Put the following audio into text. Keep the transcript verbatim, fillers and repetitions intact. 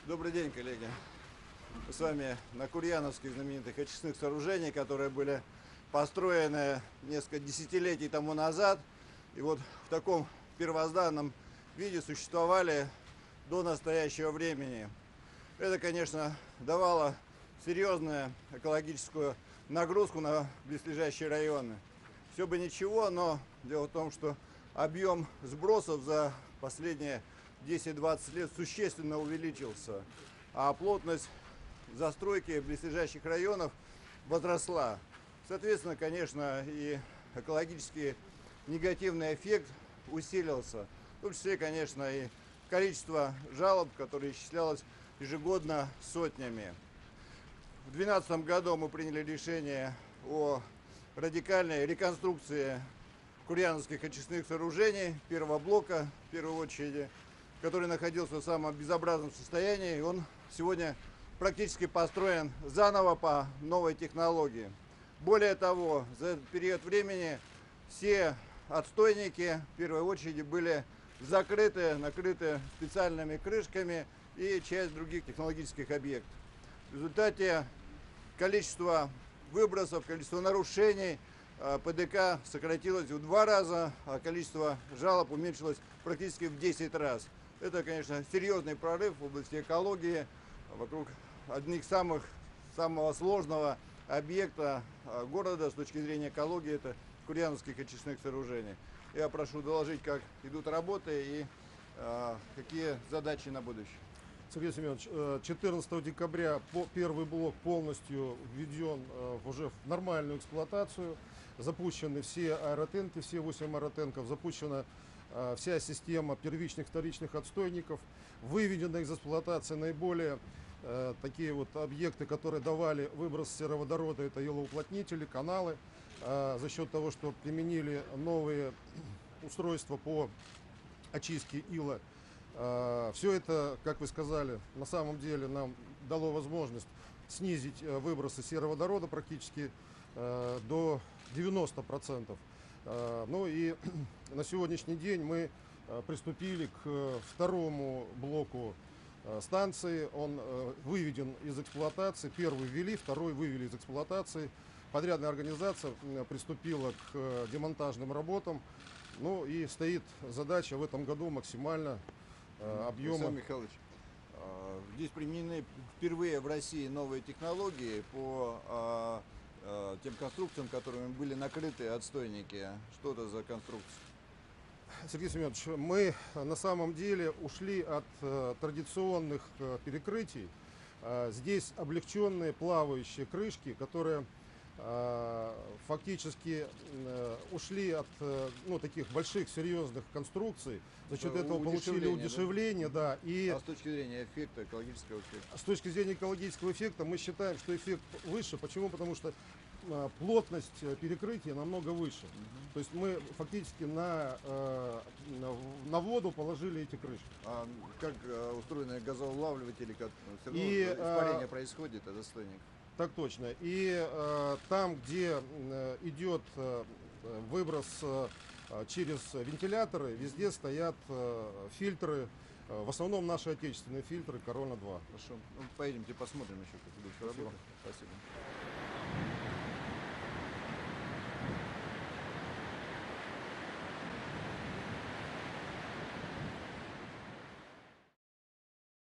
Добрый день, коллеги. Мы с вами на Курьяновских знаменитых очистных сооружениях, которые были построены несколько десятилетий тому назад. И вот в таком первозданном виде существовали до настоящего времени. Это, конечно, давало серьезную экологическую нагрузку на близлежащие районы. Все бы ничего, но дело в том, что объем сбросов за последние десять-двадцать лет существенно увеличился, а плотность застройки близлежащих районов возросла. Соответственно, конечно, и экологический негативный эффект усилился. В том числе, конечно, и количество жалоб, которые исчислялось ежегодно сотнями. В две тысячи двенадцатом году мы приняли решение о радикальной реконструкции курьяновских очистных сооружений первого блока, в первую очередь, который находился в самом безобразном состоянии. Он сегодня практически построен заново по новой технологии. Более того, за этот период времени все отстойники в первой очереди были закрыты, накрыты специальными крышками и часть других технологических объектов. В результате количество выбросов, количество нарушений ПДК сократилось в два раза, а количество жалоб уменьшилось практически в десять раз. Это, конечно, серьезный прорыв в области экологии вокруг одних самых самого сложного объекта города с точки зрения экологии, это Курьяновских очистных сооружений. Я прошу доложить, как идут работы и э, какие задачи на будущее. Сергей Семенович, четырнадцатого декабря первый блок полностью введен уже в нормальную эксплуатацию. Запущены все аэротенки, все восемь аэротенков, запущена вся система первичных, вторичных отстойников. Выведены из эксплуатации наиболее такие вот объекты, которые давали выброс сероводорода, это илоуплотнители, каналы. За счет того, что применили новые устройства по очистке ила. Все это, как вы сказали, на самом деле нам дало возможность снизить выбросы сероводорода практически до девяноста процентов. Ну и на сегодняшний день мы приступили к второму блоку станции. Он выведен из эксплуатации. Первый ввели, второй вывели из эксплуатации. Подрядная организация приступила к демонтажным работам. Ну и стоит задача в этом году максимально объема. Александр Михайлович, здесь применены впервые в России новые технологии по тем конструкциям, которыми были накрыты отстойники. Что это за конструкция? Сергей Семенович, мы на самом деле ушли от э, традиционных э, перекрытий. Э, здесь облегченные плавающие крышки, которые э, фактически э, ушли от э, ну, таких больших серьезных конструкций. За счет этого получили удешевление. Да? Да, и а с точки зрения эффекта, экологического эффекта? С точки зрения экологического эффекта мы считаем, что эффект выше. Почему? Потому что плотность перекрытия намного выше. Угу. То есть мы фактически на, на, на воду положили эти крышки. А как устроены газоулавливатели, как все равно и, испарение а, происходит от отстойников? Так точно. И а, там, где идет выброс через вентиляторы, везде стоят фильтры. В основном наши отечественные фильтры Корона два. Хорошо. Ну, поедемте посмотрим еще, как будет работать. Спасибо.